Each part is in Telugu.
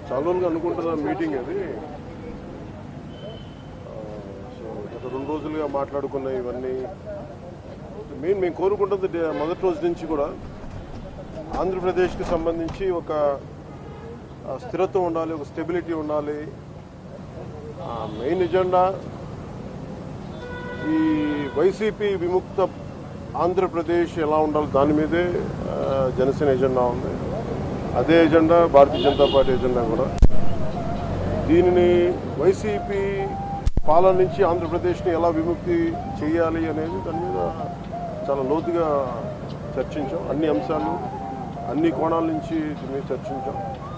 చాలా రోజులుగా అనుకుంటున్న మీటింగ్ అది. సో గత 2 రోజులుగా మాట్లాడుకున్న ఇవన్నీ మేము కోరుకుంటుంది మొదటి రోజు నుంచి కూడా ఆంధ్రప్రదేశ్కి సంబంధించి ఒక స్థిరత్వం ఉండాలి, ఒక స్టెబిలిటీ ఉండాలి. మెయిన్ ఎజెండా ఈ వైసీపీ విముక్త ఆంధ్రప్రదేశ్ ఎలా ఉండాలి దాని మీదే జనసేన ఎజెండా ఉంది. అదే agenda Bharatiya Janata party agenda కూడా. దీనిని వైసీపీ పాలన నుంచి ఆంధ్రప్రదేశ్ని ఎలా విముక్తి చేయాలి అనేది దాని మీద చాలా లోతుగా చర్చించాం. అన్ని అంశాలు అన్ని కోణాల నుంచి దీని మీద చర్చించాం.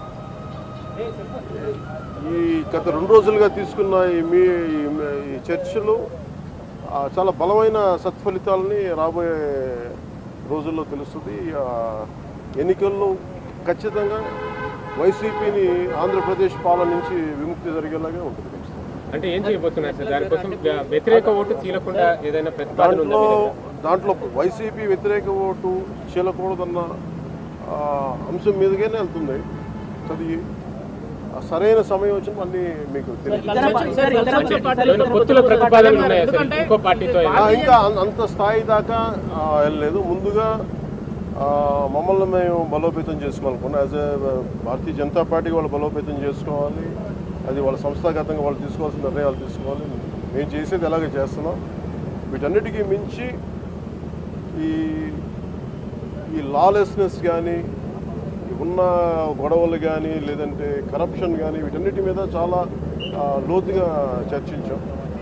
ఈ గత 2 రోజులుగా తీసుకున్న ఈ చర్చలు చాలా బలమైన సత్ఫలితాలని రాబోయే రోజుల్లో తెలుస్తుంది. ఎన్నికల్లో ఖచ్చితంగా వైసీపీని ఆంధ్రప్రదేశ్ పాలన నుంచి విముక్తి జరిగేలాగే ఉంటుంది. అంటే ఏం చేయబోతున్నారు సార్? దానికోసం వ్యతిరేక ఓటు చీలకుండా ఏదైనా దాంట్లో వైసీపీ వ్యతిరేక ఓటు చీలకూడదన్న అంశం మీదుగానే వెళ్తుంది. అది సరైన సమయం వచ్చిన అన్ని మీకు ఇంకా అంత స్థాయి దాకా వెళ్ళలేదు. ముందుగా మమ్మల్ని మేము బలోపేతం చేసుకోవాలనుకున్నాం. యాజ్ ఏ భారతీయ జనతా పార్టీకి వాళ్ళు బలోపేతం చేసుకోవాలి. అది వాళ్ళ సంస్థాగతంగా వాళ్ళు తీసుకోవాల్సిన నిర్ణయాలు తీసుకోవాలి. మేము చేసేది ఎలాగే చేస్తున్నాం. వీటన్నిటికీ మించి ఈ లాలెస్నెస్ కానీ, ఉన్న గొడవలు కానీ, లేదంటే కరప్షన్ కానీ, వీటన్నిటి మీద చాలా లోతుగా చర్చించాం.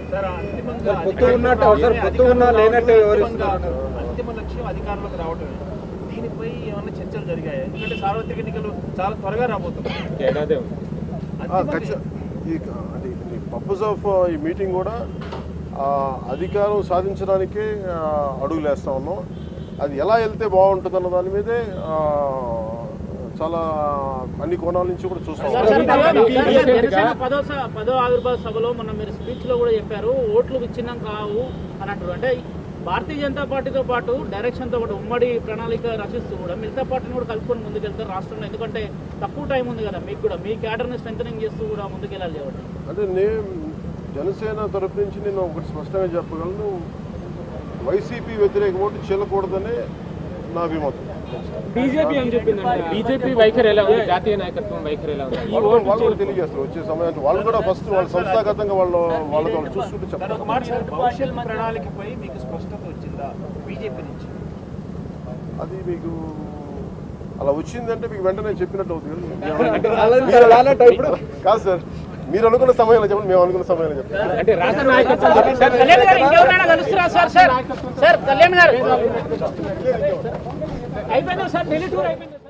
అంతిమ లక్ష్యం అధికారంలోకి రావటం. దీనిపై ఏమైనా చర్చలు జరిగాయి? ఎందుకంటే సార్వత్రిక ఎన్నికలు చాలా త్వరగా రాబోతున్నాయి. పర్పస్ ఆఫ్ ఈ మీటింగ్ కూడా అధికారం సాధించడానికే అడుగులేస్తా ఉన్నాం. అది ఎలా వెళ్తే బాగుంటుంది అన్న దాని మీదే చాలా అన్ని కోణాల నుంచి కూడా చూస్తాం. పదో ఆవిర్భావ సభలో మొన్న మీరు స్పీచ్ లో కూడా చెప్పారు, ఓట్లు విచ్ఛిన్నం కావు అని అంటారు. అంటే భారతీయ జనతా పార్టీతో పాటు డైరెక్షన్తో పాటు ఉమ్మడి ప్రణాళిక రచిస్తూ కూడా మిగతా పార్టీని కూడా కలుపుకొని ముందుకెళ్తారు రాష్ట్రంలో. ఎందుకంటే తక్కువ టైం ఉంది కదా మీకు కూడా, మీ క్యాడర్ని స్ట్రెంథనింగ్ చేస్తూ కూడా ముందుకెళ్ళాలి కాబట్టి. అంటే నేను జనసేన తరఫు నుంచి నేను ఒకటి స్పష్టంగా చెప్పగలను, వైసీపీ వ్యతిరేక ఓటు చెల్లకూడదనే నా అభిమతం. బీజేపీ అని చెప్పిందండి. బీజేపీ వైఖరి ఎలా ఉంది? జాతీయ నాయకత్వం వైఖరి ఎలా ఉంది? వాళ్ళు కూడా తెలియజేస్తారు వచ్చే సమయానికి. వాళ్ళు కూడా ఫస్ట్ వాళ్ళ సంస్థాగతంగా వాళ్ళతో చూసుకుంటూ చెప్తారు. భవిష్యత్ ప్రణాళికపై మీకు స్పష్టత వచ్చిందా బీజేపీ నుంచి? అది మీకు అలా వచ్చిందంటే మీకు వెంటనే చెప్పినట్టు అవుతుంది. కాదు సార్, మీరు అనుకున్న సమయంలో చెప్పండి, మేము అనుకున్న సమయంలో చెప్పండి. అంటే రాష్ట్ర నాయకత్వం కళ్యాణ్ గారు అయిపోయింది సార్, ఢిల్లీ టూర్ అయిపోయింది.